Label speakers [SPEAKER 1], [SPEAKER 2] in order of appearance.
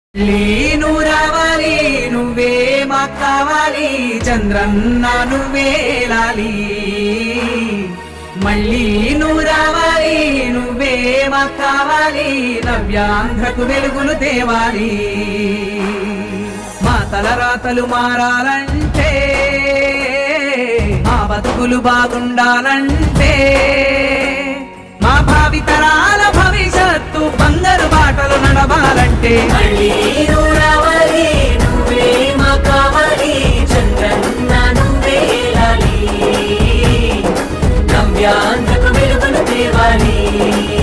[SPEAKER 1] నువ్వు రావాలి, నువ్వే మాకు కావాలి, చంద్రన్న నువ్వేలాలి. మళ్ళీ నువ్వు రావాలి, నువ్వే మాకు కావాలి, నవ్యాంధ్రకు వెలుగులు తేవాలి. మా తలరాతలు మారాలంటే, మా బతుకులు బాగుండాలంటే, మా భావితరాల భవిష్యత్తు బంగారు బాటలు నడవాలంటే,
[SPEAKER 2] మళ్ళీ నువ్వు రావాలి, నువ్వే మాకు కావాలి, చంద్రన్న నువ్వేలాలి, నవ్యాంధ్రకు వెలుగులు తేవాలి.